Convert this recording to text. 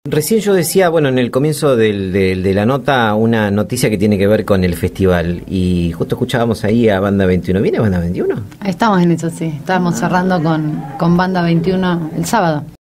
Recién yo decía, bueno, en el comienzo de la nota, una noticia que tiene que ver con el festival. Y justo escuchábamos ahí a Banda 21. ¿Viene Banda 21? Estamos en eso, sí. Estábamos cerrando con Banda 21 el sábado.